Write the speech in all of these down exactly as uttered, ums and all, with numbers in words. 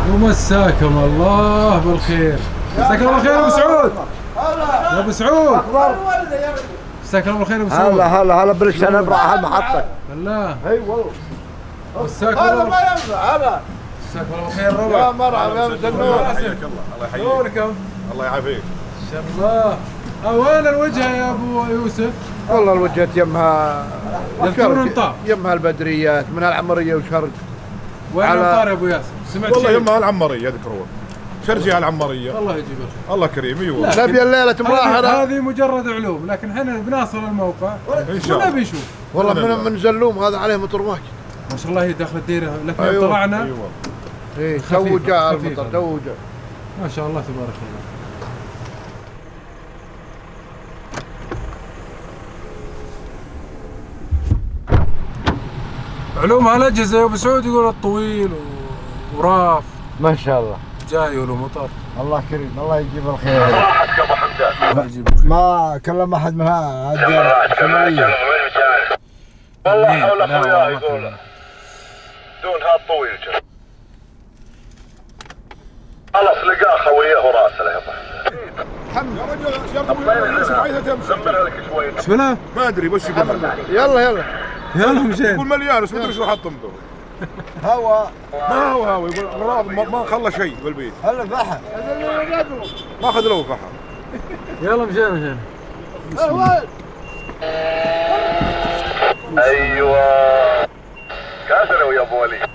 ومساكم الله بالخير. مساك الله بالخير يا ابو سعود. يا ابو سعود مساك الله بالخير يا ابو سعود. هلا هلا هلا بلش انا براح المحطة. بالله اي والله. مساك هذا الله ما ينفع هذا. مساك الله بالخير ربع. يا مرحبا يا مسنون. حياك الله. الله يحييك. نوركم. الله يعافيك. ان شاء الله. وين الوجهه يا ابو يوسف؟ والله الوجهة يمها يذكرون انطار. يمها البدريات من العمرية وشرق. وين على... انطار يا ابو ياسر؟ سمعت والله شيء؟ يمها العمرية يذكرون. شرجي العمرية. الله يجيب الخير. الله كريم اي والله. نبي الليلة مراهنة. هذه مجرد علوم، لكن احنا بنصل الموقع ان شاء الله ونبي نشوف. والله من من زلوم هذا عليه مطر واجد. ما شاء الله هي داخل الديره، لكن أيوة. طلعنا اي والله. ايه تو جاء خفيفة. المطر تو جاء. ما شاء الله تبارك الله. علوم هالاجهزه يا ابو سعود يقول الطويل وراف ما شاء الله. جاي ولو مطر. الله كريم الله يجيب الخير. راحتك يا ابو حمدان. الله يجيب الخير. ما كلم احد من هذا راحتك الشمالية. وين مشاعر؟ والله حول لا، اخوياه والله يقول ما دون هذا طويل جدا. خلاص لقاه خويه وراسله يا ابو حمدان. يا رجل يا ابو يوسف عايزة تمشي. زمر لك شوي. بسم الله. ما ادري بس يقول. يلا يلا. يلا يقول مشينا. مليان بس ما ادري شو حطم ذول. هوا ما هو هاوي يقول راض ما ما خلى شيء بالبيت. هلا بحر. ما اخذ له فحم. يلا مشينا مشينا. ايوه كاسر يا ابو وليد.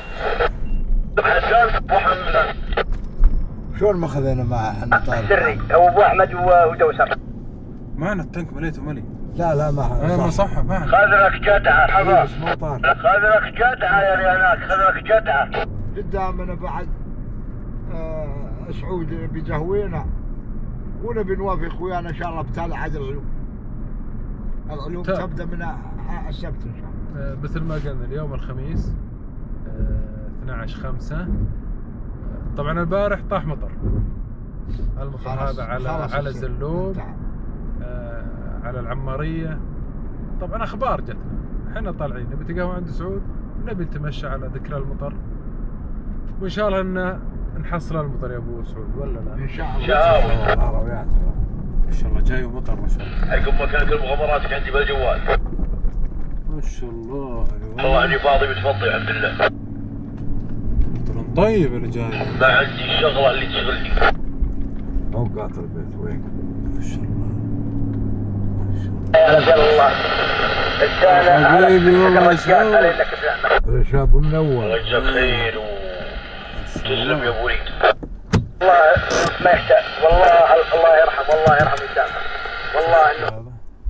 حسان ابو حمدان. شلون ما خذينا معه احنا طالب؟ سري هو ابو احمد ودوسر. معنا التنك مليته ملي. لا لا ما انا ما صح معنا. خذلك جدعه حضر. بس ما طار. خذلك جدعه يا ريانات خذلك جدعه. قدامنا بعد آه سعود بيجهوينا ونبي نوافق اخويانا ان شاء الله بتالي عاد العلوم. العلوم طيب. تبدا من السبت ان شاء الله. آه، مثل ما قلنا اليوم الخميس آه، اثني عشر خمسة. آه، طبعا البارح طاح مطر. المطر هذا على على الزلوم، آه، على العمارية. طبعا اخبار جتنا، احنا طالعين نبي تقهوى عند سعود، نبي نتمشى على ذكرى المطر، وان شاء الله ان نحصل المطر يا ابو سعود ولا لا؟ ان شاء الله. شاء ان شاء الله جاي ومطر ما شاء الله. حيكون مكانك المغامرات عندي بالجوال. ما شاء الله. والله اني فاضي متفضي الحمد لله. مطر طيب اللي جاي. ما عندي الشغله اللي تشغلني. اوقات البيت وين؟ ما شاء الله. ما شاء الله. رجال الله. السنه حبيبي والله يا شباب. الشاب منور. وجهك خير وتسلم يا ابو وليد. والله ما يحتاج والله الله يرحم والله يرحم يسامحه والله انه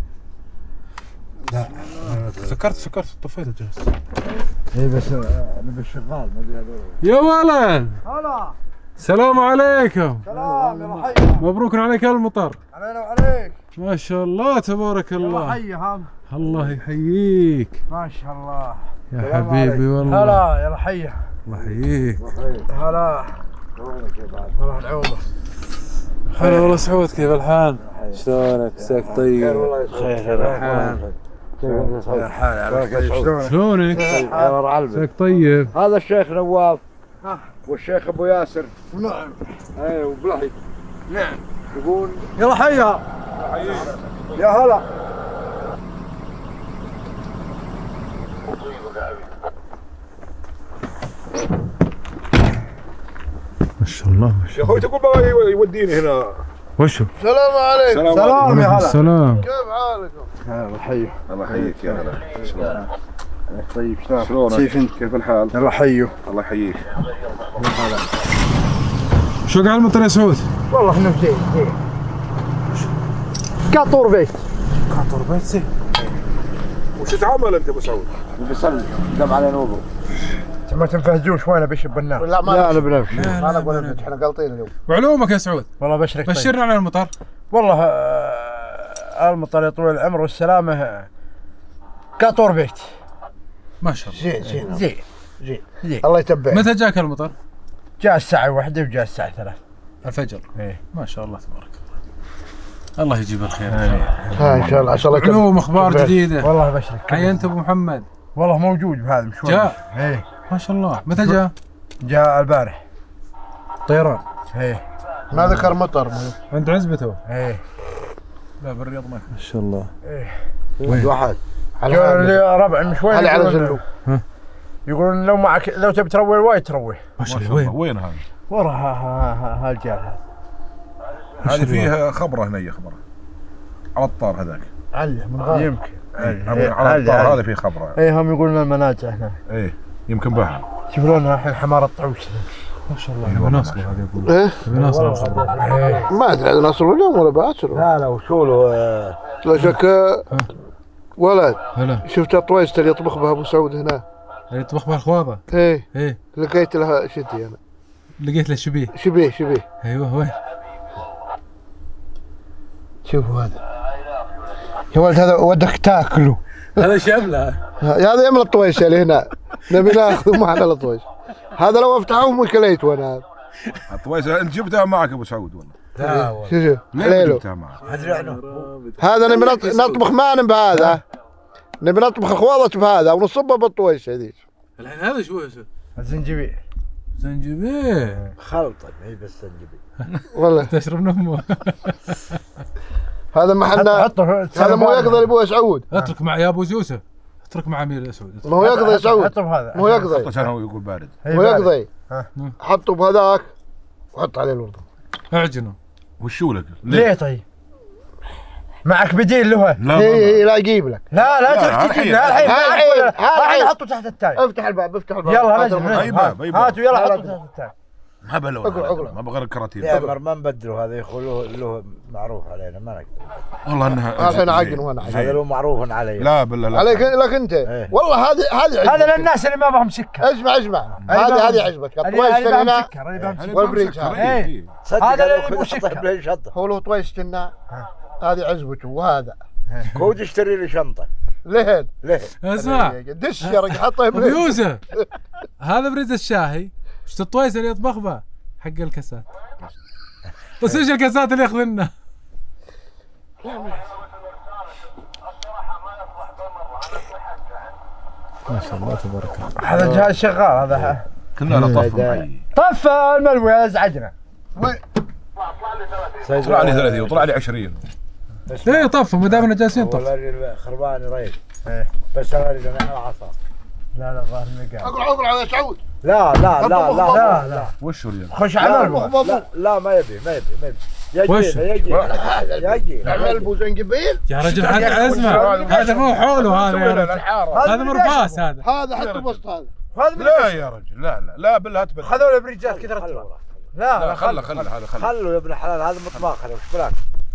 لا سكرت سكرت طفيت الجهاز. اي بس نبي الشغال ما ادري هذول. يا ولد هلا السلام عليكم. سلام يا حي. مبروك عليك المطر. علينا وعليك. ما شاء الله تبارك الله. حي هام. الله يحييك ما شاء الله. يا حبيبي والله. هلا يا حي. الله يحييك. هلا. وينك يا بعد؟ والله العوضة. هلا والله سعود كيف الحال؟ شلونك؟ مساك طيب؟ خير الحال. خير حال. شلونك؟ مساك طيب؟ هذا الشيخ نواف والشيخ ابو ياسر. نعم. اي وبلحي. نعم. يقول يلا حيا. يا هلا. ما شاء الله ما شاء يا اخوي تقول بابا يوديني هنا. وشو؟ السلام عليكم. سلام يا هلا. السلام. كيف حالكم؟ الله يحييك. الله يحييك يا هلا. شلونك؟ طيب شلونك؟ شلونك؟ كيف انت؟ كيف الحال؟ الله يحييه. الله يحييك. شو قاعد المطر يا سعود؟ والله احنا زين زين. قاطور بيت. قاطر بيت زين. وش تعمل انت ابو سعود؟ بيصلي دم علينا وضوء. ما تنفهجوش وين بشب النار؟ لا ما لا لا بنمشي. ما نقول احنا قالطين اليوم. وعلومك يا سعود. والله بشرك طيب. بشرنا على المطر. والله آه المطر يا طويل العمر والسلامة قاطور بيت. ما شاء الله. زين زين زين زين زين. الله يتبع. متى جاك المطر؟ جاء الساعة واحدة وجاء الساعة ثلاث. الفجر. ايه. ما شاء الله تبارك الله. الله يجيب الخير. ها ان شاء الله. عسى الله يتبع. علوم اخبار جديدة. والله بشرك. عينت ابو محمد. والله موجود بهذا المشوار. جاء. ايه. ما شاء الله. متى جاء؟ جاء البارح. طيران. ايه ما ذكر مطر. عند عزبته. ايه لا بالرياض ما ما شاء الله. ايه وين واحد يقولون لي ربع من شوي على على زلو. يقولون لو معك لو تبي تروي الوايد تروي. ما شاء الله. وين وين هذا؟ ورا هالجال هذا. هذه فيها خبره هنا خبره على الطار هذاك. علي من غير يمكن. إيه. على الطار هذا فيه خبره. ايه هم يقولون المناجع هنا. ايه يمكن بها. شوف لونها الحين حمار الطعوش. ما شاء الله. يبي ناصر هذا يقول. ايه يبي ناصر الخبر. ما ادري عاد ناصر ولا ولا باصر. لا لا وشو له لا شك ولد. هلا. شفت الطويست اللي يطبخ بها ابو سعود هنا. اللي يطبخ بالخواضه. ايه ايه لقيت لها شدي انا. لقيت له شبيه. شبيه شبيه. ايوه وين؟ شوفوا هذا يا ولد هذا ودك تاكله. هذا شمله. هذا يملى الطويش اللي هنا نبي ناخذه معنا الطويش. هذا لو افتحه مو كليت وانا هذا. الطويسه انت جبتها معك ابو سعود والله. لا شو شو ليه جبتها معك؟ هذا نبي نطبخ مانن بهذا. نبي نطبخ خوضة بهذا ونصبه بالطويش هذيك. الحين هذا شو يا شيخ؟ الزنجبيل. زنجبيل. خلطه هي بس زنجبيل. والله تشرب نمو. هذا محلنا. هذا مو يقضي ابو سعود. اترك مع يا ابو يوسف. اترك مع امير الاسود. ما هو يقضي سعود. حطه بهذا. مو يقضي. عشان هو يقول بارد. مو يقضي. ها. حطه بهذاك وحط عليه الورد. اعجنه. وشو لك؟ ليه طيب؟ معك بديل له؟ لا اي لا اجيب لك. لا لا تروح تجيب لا الحين الحين الحين حطه تحت التاي. افتح الباب افتح الباب. يلا نزل اي باب اي باب. هاتوا يلا حطه تحت التاي. ما بلون ما بغير الكراتين. يا عمر ما نبدله هذا يخلوه له معروف علينا ما نقدر. والله انها الحين عقن وانا هذا عقن. له معروف علي. لا بالله لا عليك لك انت. ايه. والله هذه هذه هذا للناس اللي ما بهم سكر. اسمع اسمع هذه هذه عجبك الطويش هنا والبريج ايه. صدق هذا هذا اللي يبغى سكر. له شنطه. هو له طويش هنا هذه عجبته وهذا كود اشتري لي شنطه. ليه؟ ليه؟ اسمع دش يا رجل حطه ابو يوسف. هذا بريز الشاهي. وش الطويس اللي يطبخ به؟ حق الكاسات. بس ايش الكاسات اللي ياخذ لنا؟ ما شاء الله تبارك الله. هذا جهاز شغال هذا. كنا نطف معي. طف الملوي ازعجنا. وين؟ طلع لي ثلاثين وطلع لي عشرين. ايه طف ما دامنا جالسين طف. والله خربان ريب. ايه. بس انا اريد انا عصا. لا لا الظاهر انه قاعد. اقرا اقرا يا سعود. لا لا لا لا لا لا. وش الريال؟ خش على الملوي. لا لا ما يبي ما يبي ما يبي. وش؟ يجي يجي نعمل بو زنجبيل. يا رجل هذا اسمع هذا مو حوله هذا يا رجل. هذا مرفاس هذا. هذا حطه بسط هذا. هذا لا يا رجل لا لا لا بالله هات بالله. خذوا البريجات كثر لا لا خله خله هذا خله. خلوا يا ابن الحلال هذا مطبخ وش بلاك؟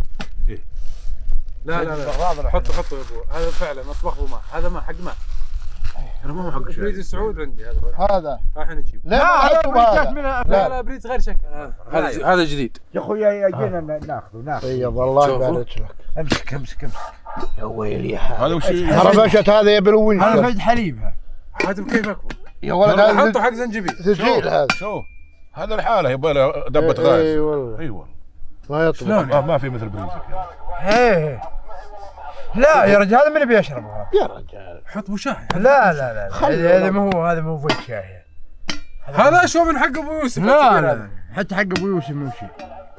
لا لا لا حطه حطه يا ابو هذا فعلا مطبخ وماء هذا ما حق ماء. انا ما هو حق شيء. بريز السعود عندي هذا هذا الحين نجيب. لا حطه بهذا. لا لا بريز غير شكل هذا هذا جديد. يا اخوي يجينا ناخذه ناخذه. طيب والله يبارك لك. امسك امسك امسك. يا ويلي هذا وش خربشت هذا يبي الونش. هذا فد حليبها. هذا بكيف اكبر. يا ولد هذا هذا حطه حق زنجبيل. تسجيل هذا. شو هذا الحاله يبغى له دبه غاز. اي والله اي والله ما يطلع. ما ما في مثل بريزك. ايه. لا يا رجال هذا من اللي بيشربها. يا رجال حط ابو شاي. لا لا لا هذا ما هو هذا مو فد شاي. هذا اشوى من حق ابو يوسف. لا لا حتى حق ابو يوسف مو شيء.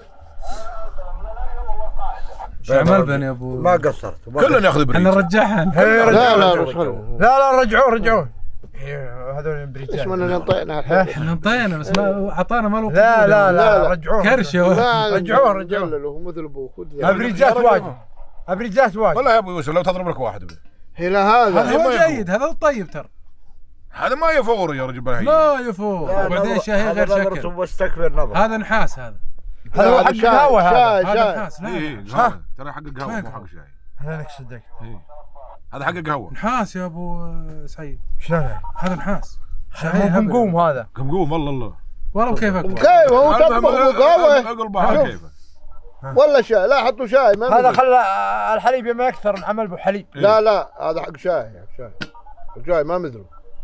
عمل بني يا ابو. ما قصرت. كلنا ياخذ بريز. احنا نرجعها. لا لا لا لا رجعوه رجعوه. هذول البريجات. ايش من نطينا الحين. احنا انطينا بس ما اعطانا ماله. لا لا لا رجعوه. كرش يا ولد. لا رجعوه رجعوه. له مثل ابوه خذ. ابريجات واجد. ابريجات واجد. والله يا ابو يوسف لو تضرب لك واحد. هنا هذا هذا هو جيد هذا الطيب ترى. هذا ما يفور يا رجل بالحين. لا يفور. وبعدين شاهي غير شكل. واستكبر نظر. هذا نحاس هذا. هذا حق القهوه هذا. هذا نحاس. لا اي قهوه ترى حق القهوه مو حق الشاي. هذاك صدق. هذا حق القهوه. نحاس يا ابو سعيد. شلون هذا نحاس. مو قمقوم هذا. قمقوم والله الله. والله كيفك. كيف هو تطبخ قهوه قلبها كيفه. ولا شاي لا حطوا شاي ما هذا خلى الحليب ما يكثر نعمل به حليب. لا لا هذا حق شاي شاي شاي ما مثله.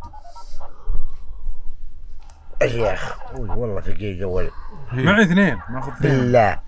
يا اخي والله ثقيل جوال. معي اثنين ماخذ اثنين. بالله.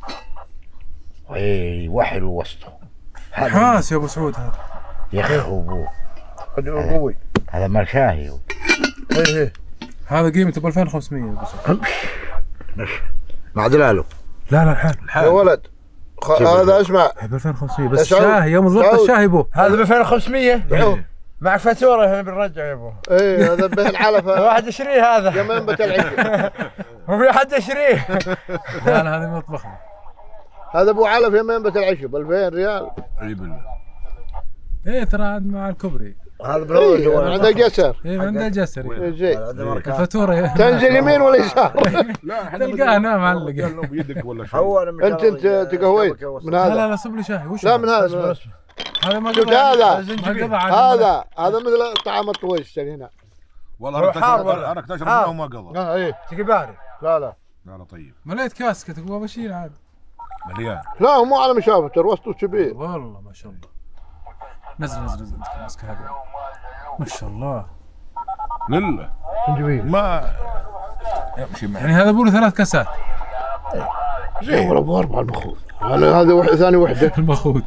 وي وحل وسطه. نحاس يا ابو سعود هذا. يا اخي ابوه. قوي. هذا مال شاهي. ايه ايه هذا قيمته ب ألفين وخمسمية يا ابو سعود. مع دلاله. لا لا الحال يا ولد خ... هذا اسمع ب ألفين وخمسمية بس الشاهي يوم ضبط الشاهي بو هذا ب ألفين وخمسمية مع فاتوره هنا بنرجع يا ابو. ايه هذا به العلف واحد يشريه هذا يا منبة العشب. وفي حد يشريه. لا لا هذا مطبخنا. هذا ابو علف يا منبة العشب ألفين ريال. اي بالله. ايه ترى عاد مع الكوبري. هذا بروج إيه عنده جسر. ايه عنده جسر. إيه زين. الفاتوره تنزل يمين ولا يسار؟ لا تلقاه هنا معلق. بيدك ولا شيء. هو أنا انت انت تقهويت من لا هذا. لا لا صب لي شاي وش لا من هذا. هذا ما شوف قضى هذا ما قضى على هذا هذا مثل طعام الطويش هنا. والله انا اكتشف انا اكتشف انه ما قضى. اه ايه تقباري. لا لا لا لا طيب. مليت كاسكت ابغى بشيل عاد. مليان. لا هو مو على مشافته وسطه كبير. والله ما شاء الله. نزل نزل نزل الماسكه هذه. ما شاء الله. لله. جميل. ما يمشي معي. يعني هذا بوله ثلاث كاسات. زين ولا ابو اربعه المخوذ. انا هذا وحده ثاني وحده. المخوذ.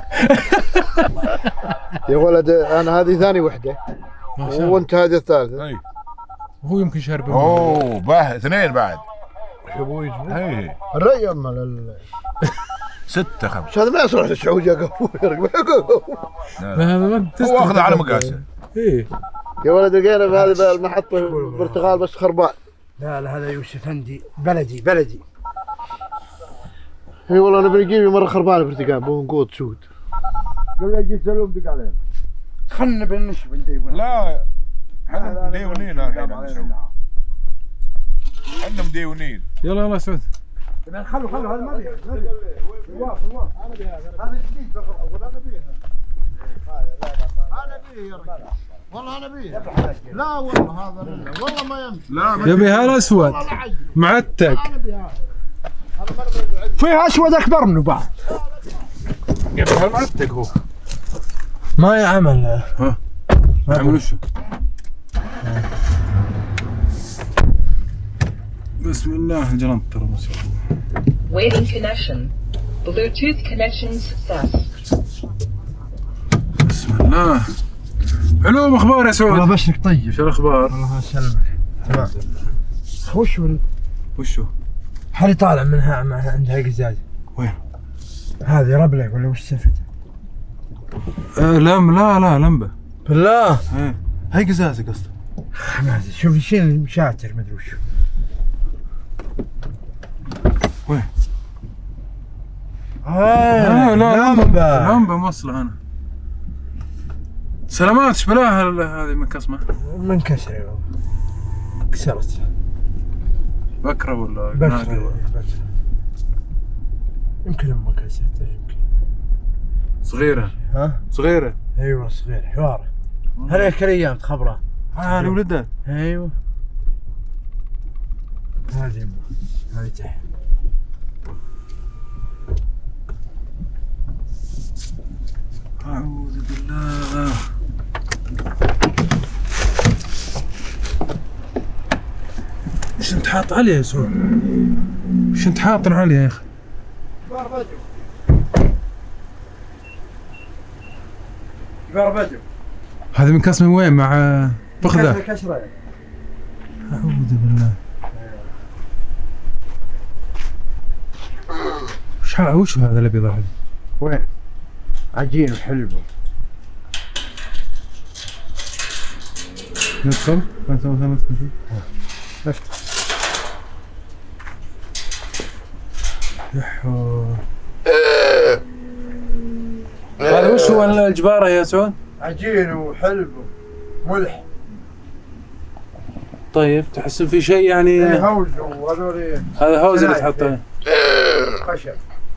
يا ولد انا هذه ثاني وحده. ما شاء الله. وانت هذه الثالثه. اي. وهو يمكن شارب. اوه باه اثنين بعد. ابوي يجيبون. اي. الرأي مال ستة خمسة. هذا ما يصلح للسعودية قهوة. لا هذا ما هو اخذ على مقاسه. ايه. يا ولد لقينا بهذه المحطة برتقال بس خربان. لا لا هذا يوسف هندي بلدي بلدي. اي والله انا بنجيب مرة خربان برتقال بونقوط سود. قال لي اجي سلوم دق علينا. خلنا بنشب نديون. لا احنا مديونين الحين. احنا مديونين. يلا يلا سعود. خلوا خلوا هذا ما بيها ما بيها. نواف نواف انا بيها هذا جديد بس اقول انا بيها. انا بيه يا رجال. والله انا بيه. لا والله هذا والله ما يمشي. لا يبي هالاسود معتق. فيها اسود اكبر منه بعد. يبي هالمعتق هو. ما يعمل. ها ما يعمل وشو؟ بسم الله الجلنط ترى ما شاء الله. Waiting connection. Bluetooth connection success. بسم الله. علوم اخبار يا سعود. والله بشرك طيب. شو الاخبار؟ الله يسلمك. تمام. وش هو؟ وشو؟ حالي طالع منها معها عندها قزاز. وين؟ هذه ربلة ولا وش سالفتها؟ آه لم لا لا لمبه. بالله. ايه هي قزازه قصدي. ما ادري شوف شيل المشاتر ما ادري وش. وين؟ آه لا لمبة لمبه موصله هنا. سلامات ايش بلاها هذه من كسمه؟ منكسرة يا كسرت. بكره ولا بكرة ناقة ولا؟ بكرة. يمكن امك كسرتها يمكن. صغيره. ها؟ صغيره. ايوه صغيرة حوارة. هذيك الايام تخبرها. اه لولدها. ايوه. هذه امه هذه تحت. أعوذ بالله. ايش انت حاط عليها يا سعود؟ ايش انت حاط عليها يا اخي؟ كبار بدو. هذا من كسمه وين مع فخذه؟ كسرة. أعوذ بالله. وش وش هذا الابيض هذا؟ وين؟ عجين وحلبه. ندخل؟ ما تبغى ندخل فيه؟ افتح. يحو. هذا وش هو الجبارة يا سعود؟ عجين وحلبه ملح. طيب تحس في شيء يعني؟ ايه هوز وهذول هذا هوز اللي تحطه. خشب.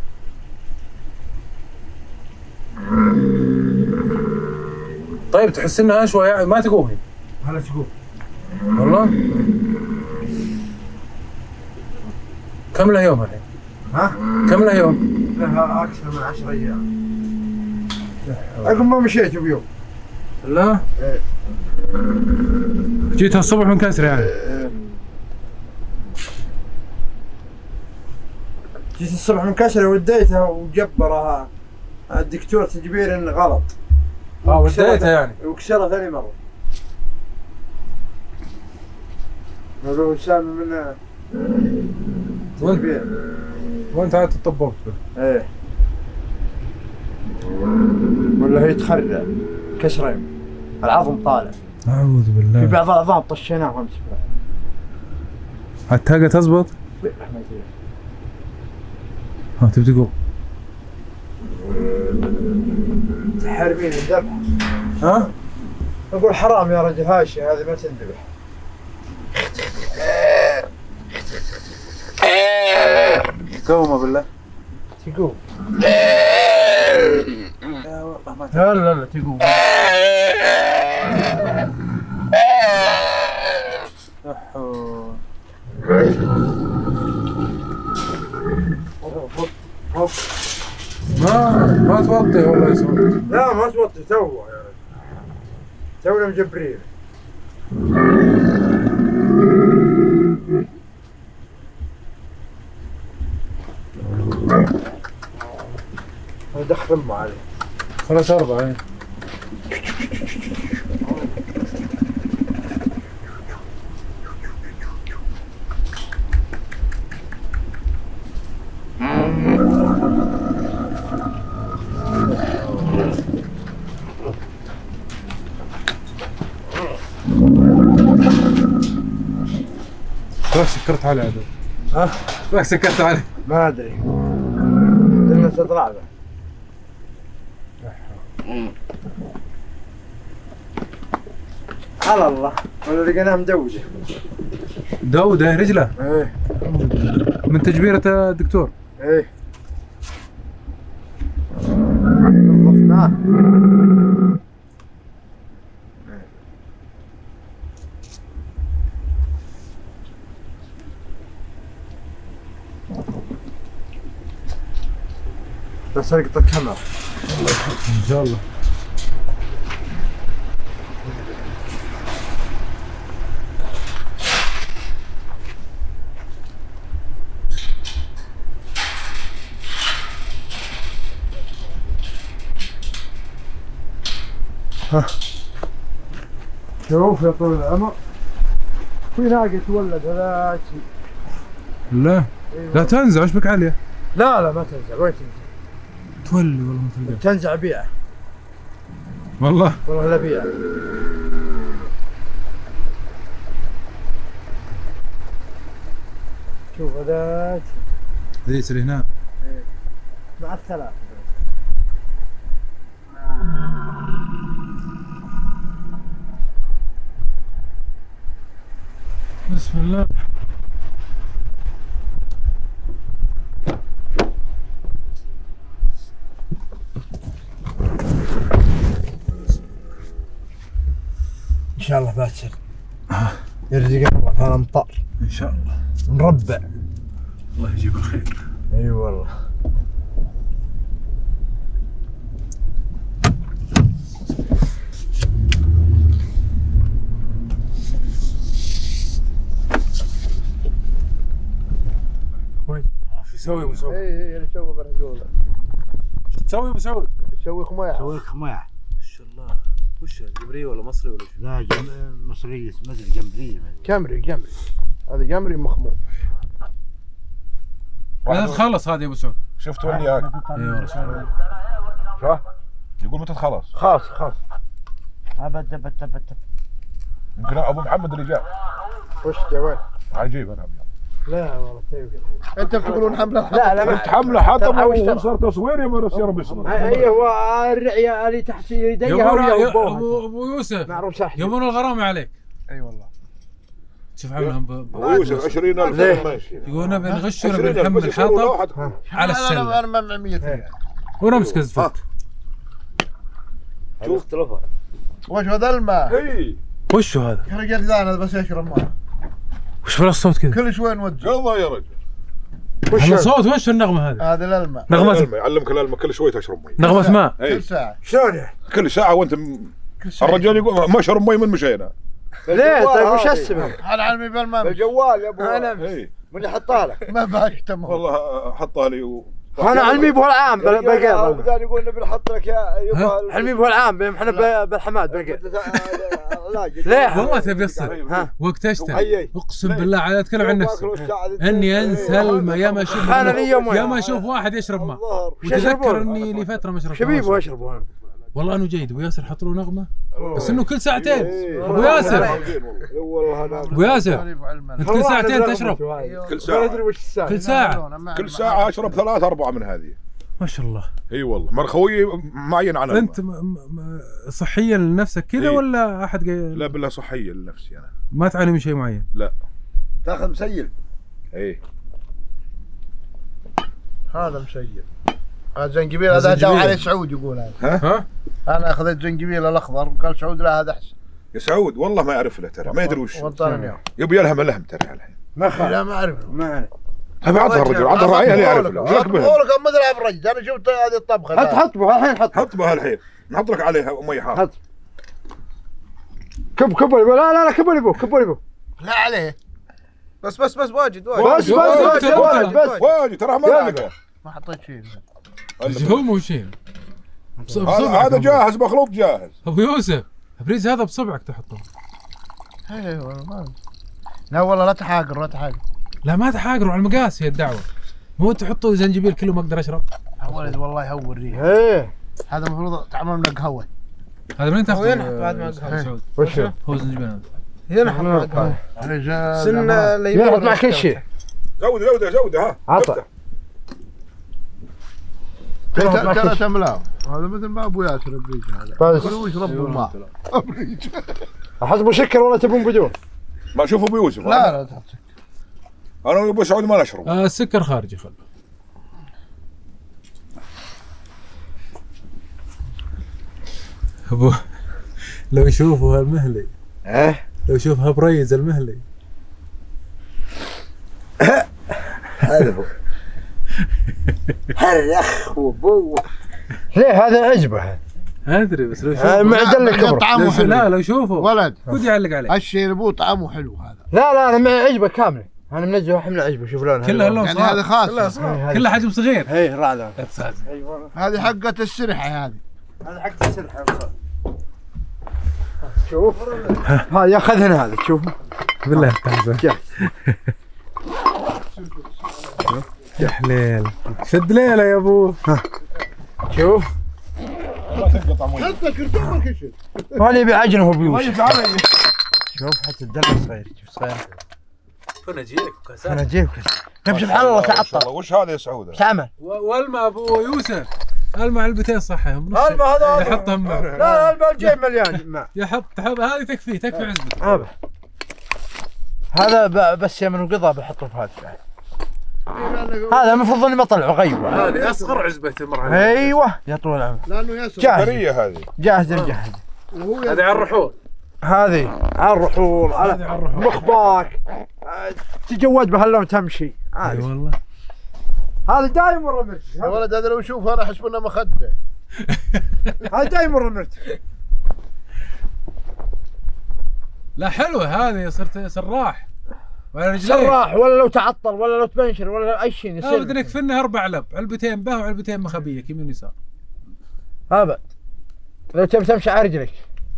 طيب تحس انها شوي يعني ما تقوم هي. هلا تقوم. والله؟ كم له يوم الحين؟ ها؟ كم له يوم؟ لها اكثر من عشر ايام. عقب ما مشيت بيوم. لا؟ ايه. جيتها الصبح منكسرة يعني؟ ايه. جيت الصبح منكسرة وديتها وجبرها الدكتور تجبير انه غلط. اه وديتها يعني؟ وكسرها ثاني مرة. قالوا سامي منها وانت وانت عاد تطبقت به. ايه ولا هي تخرع كسرين العظم طالع. اعوذ بالله. في بعض العظام طشيناها وامس التاقة تزبط؟ ها تبي تقول؟ تحاربين الذبح. ها؟ اقول حرام يا رجل هاشي هذه ما تنذبح. قومه بالله. تقوم. لا لا لا تقوم. ما ما توطي والله يسوي. لا ما توطي توه يا رجل. تونا مجبرين. دخل امه عليه. خلاص أربعة. خلاص سكرت عليه هذا. ها؟ خلاص سكرت عليه. ما ادري. لما تطلع له. على الله ولا لقيناه مدوده. دودة رجله؟ ايه من تجبيرة الدكتور؟ ايه نظفناه. بس القط الكاميرا ان شاء الله. ها شوف يا طول العمر في ناقة تولد هذا شيء. لا لا تنزع ايش بك عالية؟ لا لا ما تنزع وين تنزع؟ تولي والله ما تلقى. تنزع بيعه والله والله لا بيعه. شوف هذا ذي يصير هنا مع الثلاث. بسم الله. ان شاء الله باكر يرزقنا الله في الامطار ان شاء الله. نربع. الله يجيب الخير. اي والله. وين؟ ايش يسوي ابو سعود؟ اي اي اللي سوى برجوله. ايش تسوي ابو سعود؟ يسوي خميعه. سوي لك خميعه. ما شاء الله. وش هذا؟ جمري ولا مصري ولا شو؟ لا جم... مصرية ما ادري جمبرية. جمري جمري هذا جمري مخمور. متى تخلص هذه يا ابو سعود؟ شفت وين هاك؟ اي والله. شو؟ يقول متى تخلص؟ خلاص خلاص. ابد ابد ابد. يمكن ابو محمد اللي جاء. وش يا وين؟ عجيب انا ابيض. لا والله تيوي. انتم تقولون حمله. لا لا انت حمله حتى صار تصوير يا مرس يا رب يسلمك. اي هو الرعيه اللي تحت يديها يا ابو ابو يوسف معروف صح. يومون الغرامه عليك. اي والله. شوف عملهم ابو يوسف عشرين ألف ماشي. يقولون نبي نغش ونبي نحمل حطب على السله. انا ما مية ونمسك الزفت. شوف تلفون. وش هذا الماء؟ اي وشو هذا؟ يا رجال انا بس اشرب ماء. وش بلا الصوت كذا؟ كل شوي نوجه. يلا يا رجل. وش الصوت؟ وش النغمه هذه؟ هذا الماء. نغمه يعلمك الالمه كل شوي تشرب مي. نغمه ماء. كل ساعه. شلون يعني؟ كل ساعه وانت م... الرجال يقول ما شرب مي من مشينا. ليه طيب وش السبب؟ انا علمي بالماء. الجوال يا ابو. انا اي من اللي حطها لك؟ ما باقي تمام. والله حطها لي انا علمي بهو العام بالقيض. بدان يقول نبي نحط لك يا يبغى علمي بهو العام احنا بالحماد بالقيض. ليه والله تبي الصدق ها وقت اشتري اقسم بالله عاد اتكلم عن نفسي اني انسى الماء يا ما اشوف انا لي يوم يا ما اشوف واحد يشرب ماء وتذكر اني لفتره ما شربت شبيب واشربه. والله انه جيد. ابو ياسر حط له نغمه بس انه كل ساعتين. ابو ياسر ابو ياسر انت كل ساعتين تشرب؟ كل ساعه كل ساعه كل ساعه اشرب ثلاث اربعه من هذه. ما شاء الله. اي والله مرخوي معين على انت صحيا لنفسك كذا ولا احد قايل؟ لا بالله صحيا لنفسي انا. ما تعاني من شيء معين؟ لا. تاخذ مسيل. اي هذا مسيل. هذا زنجبيل هذا داو عليه سعود يقول هذا. ها ها انا اخذت زنجبيل الاخضر قال سعود لا هذا احسن. يا سعود والله ما يعرف له ترى ما يدري وش. وطني يبي لها ملهم ترى الحين. ما خالف. لا ما اعرف ما اعرف. هذا عطها الرجل عطها راعيه اللي يعرف له. اقول لك ما ادري بالرجل انا شفت هذه الطبخه. حط حط بها الحين حط. حط بها الحين نحط لك عليها مي حار. حط. كب كب لا لا لا كب لي بو كب لي بو. لا عليه. بس بس بس واجد واجد. بس بس بس بس واجد ترى ما ما حطيت شيء. هو مو شيء. هذا جاهز مخلوط جاهز. ابو يوسف ابريز هذا بصبعك تحطه. اي والله لا والله لا تحاقر لا تحاقر. لا ما تحاقروا على المقاس هي الدعوه. مو تحطوا زنجبيل كله ما اقدر اشرب. يا ولد والله يهور ريح. ايه هذا المفروض تعمل من قهوه. هذا منين تاخذه؟ بعد ما سعود. وش هو زنجبيل هذا. ينحط مع قهوه. سن ينحط مع كل شيء. زود زود زود ها. عطى. ترى تملاه هذا مثل ما ابو ياسر ابريج هذا. بس كلوا يشربوا ماء. ابريج. احسبوا سكر ولا تبون بدون؟ ما اشوف ابو يوسف. لا لا تحط سكر. انا وابو سعود ما نشرب. آه السكر خارجي خله. ابو لو يشوفوا هالمهلي. ايه لو يشوفها بريز المهلي. هذا هذا يا اخ وبو. ليه هذا عجبه. ادري بس لو هذا معدل لك طعمه حلو. لا لو شوفوا ولد خذ يعلق عليه. الشيء اللي ابوه طعمه حلو هذا. لا لا انا معي عجبه كامله. انا منزله حمله عجبه شوف لونها. كلها لون يعني هذا خاص. كلها صغار. كلها حجم صغير. اي راعي. هذه حقة السرحة هذه. هذا حق السرحة. شوف ها ياخذ هذا تشوف بالله تعال يا حليل شد ليله يا ابو. شوف ما تنقطع مي. انت كرتون كشف. ما اللي بعجنه هو بيوش. شوف حتى الدلع صغير شوف صغير. انا اجيك كاسات انا اجيك طيب سبحان الله تعطل. وش هذا يا سعود؟ ايش عمل؟ والماء ابو يوسف الماء علبتين صحهم. الماء هذا يحطهم معه. لا لا الماء الجيب مليان ماء. يحط تحط هذه تكفي تكفي عزبته. هذا هذا بس يمن وقضى بحطه في هذا. هذا المفروض اني بطلعه غيبه. هذه اصغر عزبه تمر. ايوه يا طول العمر. لانه ياسر جاهز هذه جاهز جاهز. هذه على الرحول. هذه على الرحول هذه على الرحول. مخباك تجود بهاللون تمشي. اي والله. هذا دايم ورا مرتي. يا ولد هذا لو يشوف انا احسب انه مخده. هذا دايم ورا مرتي. لا حلوه هذه صرت سراح. وعلى رجليك سراح ولا لو تعطل ولا لو تبنشر ولا اي شيء يصير. ابدا يكفينا اربع علب علبتين به وعلبتين مخبيه يمين ويسار. ابد لو تبي تمشي على رجلك.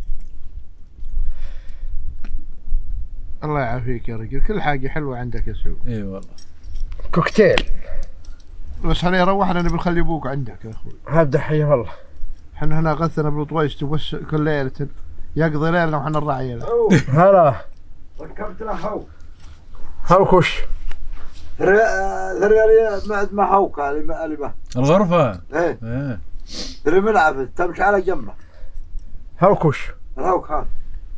الله يعافيك يا رجل كل حاجه حلوه عندك يا سعود. اي والله. كوكتيل. بس احنا روحنا نبي نخلي ابوك عندك يا اخوي. هبدا حيه والله. احنا هنا غثنا بالطويش تبص كل ليله يقضي ليلنا وحنا نراعي له. هلا ركبت له هو هوكش ذريالي معد ما هوكا اللي ما الغرفه. ايه ايه ذري ملعب تمشي على جنبه. هوكش الهوك هذا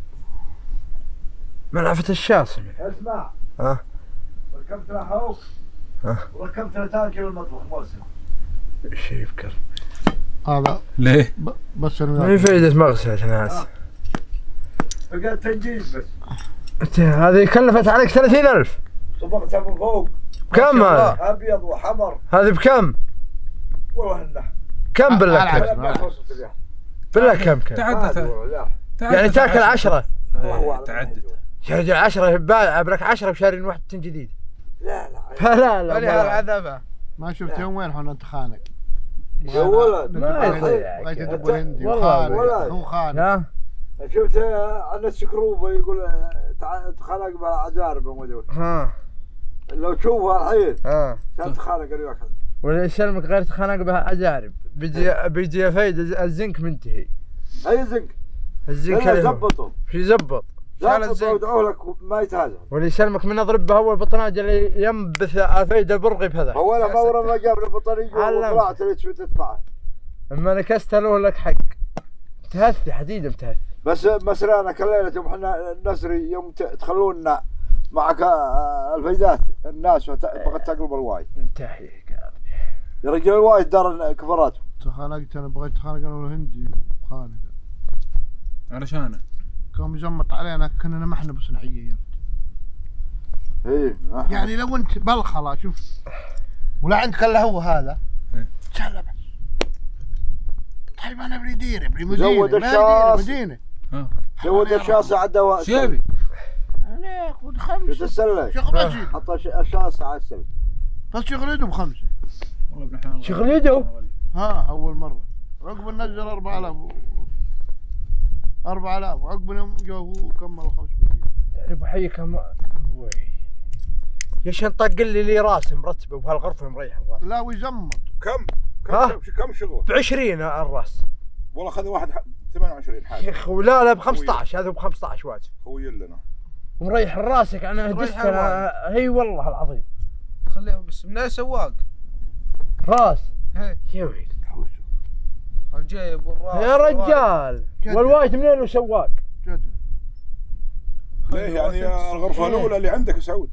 ملعفة الشاسم. اسمع ها ركبت له هوك وركبت له تانكي بالمطبخ موسم. ايش يفكر هذا ليه؟ بس ما في فايدة مغسلة ناس. بقى تنجيز بس. هذه كلفت عليك ثلاثين ألف. صبغتها من فوق. كم هذا؟ ابيض وحمر. هذه بكم؟ والله انه كم بالله كم؟ بالله كم كم؟ تعدت يعني تاكل عشرة. تعدت يا رجل عشرة بال لك عشرة بشارين واحد جديد. لا لا لا لا لا لا عذابه. ما شفت يوم وين احنا نتخانق. يا ولد ما يضيع بغيت ابو هندي ولد. وخانق هو خانق. شفت انا سكروبه يقول تع- تخانق بالعجارب ما ادري. ها لو تشوفها الحين ها كان تخانق الوقت. ولا يسلمك غير تخانق بها اجارب. بيجي بيجي فايد الزنك منتهي. اي زنك الزنك اللي زبطه في زبط زبطه ودعوا لك ما يتهزم. واللي يسلمك من اضرب به اول بطناج اللي ينبث الفايده البرغي بهذا. اولا ما ورا ما جاب البطاريه وطلعت اللي شفتت معه. اما نكست له لك حق. متهثي حديد متهثي. بس مسرانا كليلة يوم احنا النسري يوم تخلونا معك الفايدات الناس بغت تقلب الواي. انتهي يا رجال الواي دار كفراته. تخانقت انا بغيت اتخانق انا والهندي وخانق. علشانه كان مزمط علينا كنا ما احنا بصنعيه. ايه يعني لو انت بالخلا شوف ولا عندك الا هو هذا تسلى بس. طيب انا ابري ديره ابري مدينه زود الشاص مدينه زود الشاص عدى شيبي انا خذ خمسه تتسلى شغل حط الشاص على السلك بس شغل يده بخمسه. والله ابن حلال شغل يده. ها اول مره عقب نزل أربعة آلاف أربعة آلاف وعقب يوم جو هو كمل خمسمية. يعني ابو حي كم ابوي ليش نطق لي لي راسه مرتبه وبهالغرفه مريح الراس. لا ويزمط. كم ها؟ كم كم شغله؟ ب عشرين الراس. والله خذ واحد ثمانية وعشرين حاجه. يا اخي لا لا ب خمسطعش هذا ب خمسطعش واجب. خوي لنا ومريح راسك انا هدست انا هي والله العظيم. خليه بس من سواق راس. هي يا ويلي الجيب والراس يا رجال والوايت منين وسواق؟ جد. ليه يعني الغرفه الاولى اللي عندك يا سعود.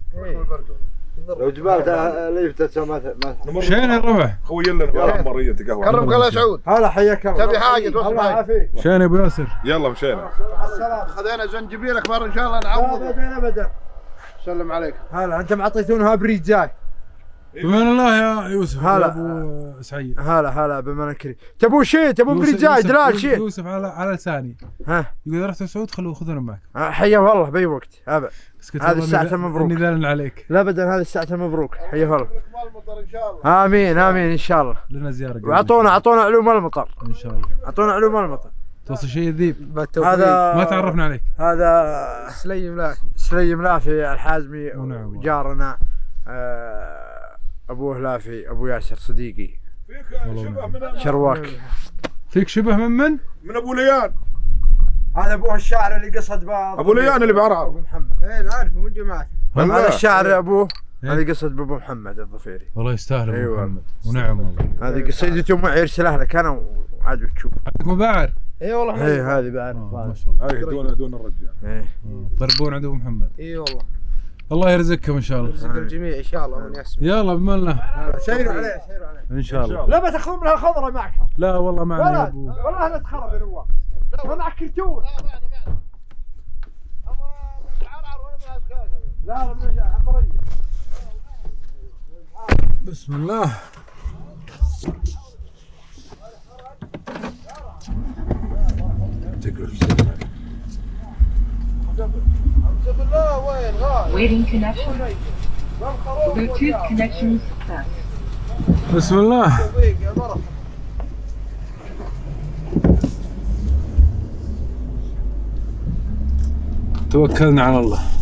لو جبالت ليفتة ما شين الربع خوي لنا يلا مريه تقهوى. كرمك الله يا سعود. هلا حياك الله. تبي حاجه توصل الله معي. يعافيك. شين ابو ياسر يلا مشينا. السلام. خذينا زنجبيلك مره ان شاء الله نعوض. ابدا ابدا. سلم عليك. هلا انت معطيتونها بريد جاي. بمان الله يا يوسف. هلا. يا ابو سعيد. هلا هلا بمن الكريم. تبون شيء تبون بريد جاي دلال شيء. يوسف على على لساني. ها يقول اذا رحت سعود خلوه خذونا معك. حيا والله باي وقت ابد. هذه الساعة مبروك. اني ذالن عليك. لا ابدا هذه الساعة مبروك حيا والله. المطر ان شاء الله. امين امين ان شاء الله. لنا زيارة. واعطونا اعطونا علوم المطر. ان شاء الله. اعطونا علوم المطر. توصل شيء الذيب. هذا ما تعرفنا عليك. هذا سليم ملافي. سليم لافي الحازمي ونعم. جارنا آه ابوه لافي ابو ياسر صديقي. فيك شبه من شرواك. فيك شبه من من؟ من ابو ليان. هذا ابوه الشاعر اللي قصد بعض. ابو ليان اللي بعرعر. ابو محمد. ايه نعرفه من جماعتي. هذا الشاعر ابوه إيه؟ هذه قصد بابو محمد الظفيري. والله يستاهل ابو أيوة. محمد ونعم والله. هذه قصيدته معي ارسلها لك انا وعاد بتشوف. عندكم باعر؟ اي والله. ايه هذه بعرف. ما شاء الله. هاي دون دون الرجال. ايه ضربون عند ابو محمد. اي والله. الله يرزقكم ان شاء الله. يرزق الجميع ان شاء الله من يسمع. يلا بما الله. سيروا عليه سيروا عليه. ان شاء الله. لا بتاخذون من الخضره معكم. لا والله معنا يا ولا ابو. والله انا اتخرب يا نواف. ما معك كرتون. لا لا من عمري. بسم الله. Waiting connection. Bluetooth connection success. بسم الله. توكلنا على الله.